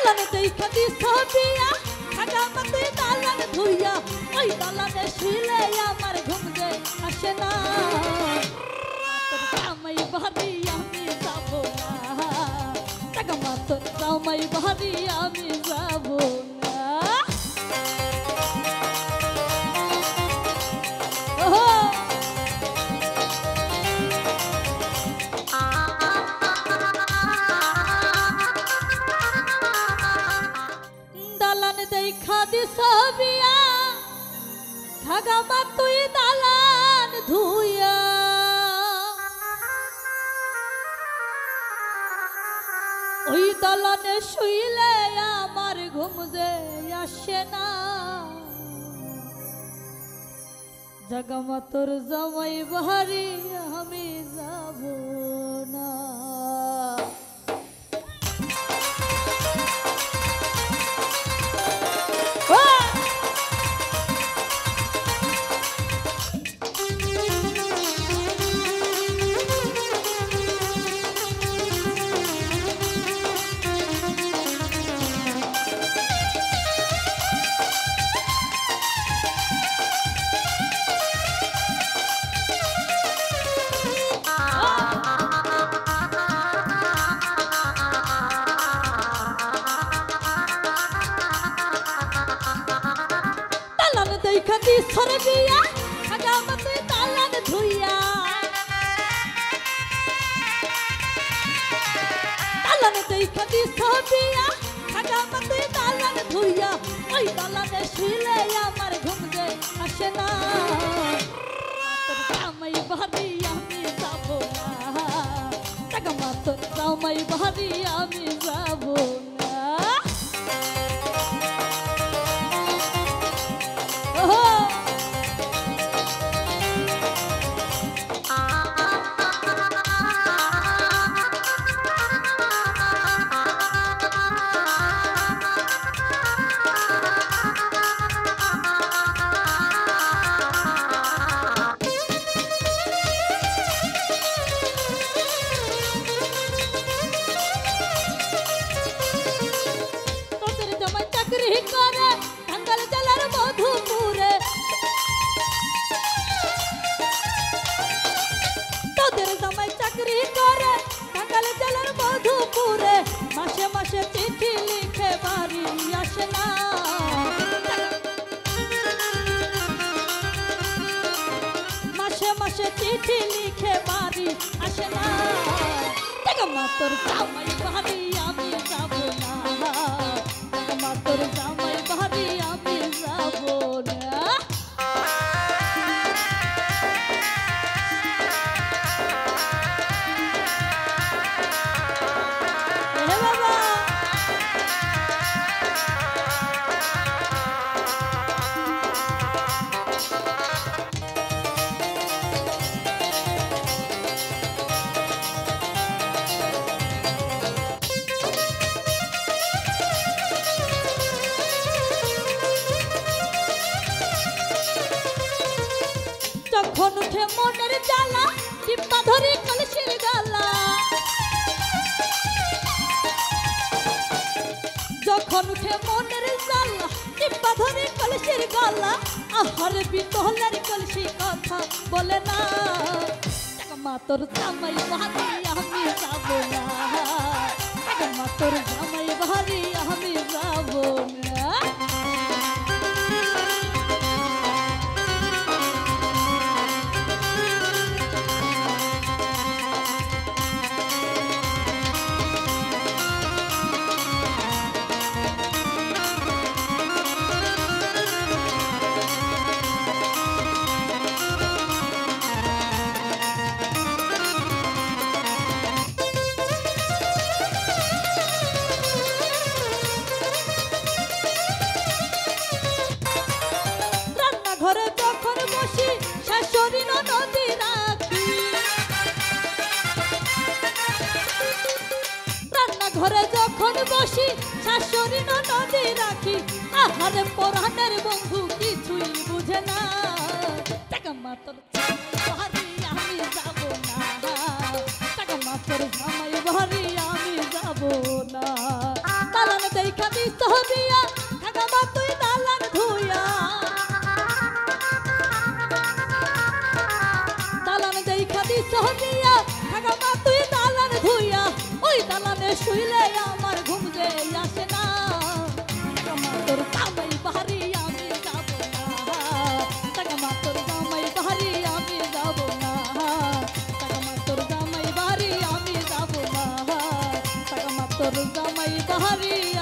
দালানে দেখা দিছ বিয়া থাকা মতে দালান ধুইয়া ওই দালানে শুইলে আমার ঘুম যে আসে না তোর জামাই বাড়ি আমি যাব না টাকা মা তোর জামাই বাড়ি আমি যাব না দেখা দিছ বিয়া থাকা মা তুই দালান ধুইয়া ওই দালানে শুইলে আমার ঘুম যে আসে না জাগামা তোর জামাই বাড়ি আমি যাব না দেখা দিছ বিয়া থাকা মতে দালান ধুইয়া দালানে দেখা দিছ বিয়া থাকা মতে দালান ধুইয়া ওই দালানে শুইলে আমার ঘুম যে আসে না তোর জামাই বাড়ি আমি যাব না টাকা মা তোর জামাই বাড়ি আমি যাব না মাসে মাসে চিঠি লিখে বাড়ি আসে না মাসে মাসে চিঠি লিখে বাড়ি আসে না টাকা মা তোর জামাই বাড়ি আমি যাব না টাকা মা তোর জামাই বাড়ি আমি যাব না যখন উঠে মনের জ্বালা টিপা ধরি কলসির গালা যখন উঠে মনের জ্বালা টিপা ধরি কলসির গালা আহার বিতলের কলসি কথা বলে না টাকা মা তোর জামাই বাড়ি আমি যাব না টাকা মা তোর জামাই বাড়ি আমি যাব না ঘরে যখন বসি শাশুড়ি ননদি রাখি রান্না ঘরে যখন বসি শাশুড়ি ননদি রাখি আহারে পরাণের বন্ধু কিছুই বুঝে না টাকা মা তোর বাড়ি আমি যাব না টাকা মা তোর জামাই বাড়ি আমি যাব না দালানে দেখা দিস বিয়া ঠাকামা তুই দালান ধুইয়া দালান দেখা দিস বিয়া ঠাকামা তুই দালান ধুইয়া ওই দালানে শুইলে আমার ঘুম যে আসে না ঠাকামা তোর জামাই বাড়ি আমি যাব না ঠাকামা তোর জামাই বাড়ি আমি যাব না ঠাকামা তোর জামাই বাড়ি আমি যাব না ঠাকামা তোর জামাই বাড়ি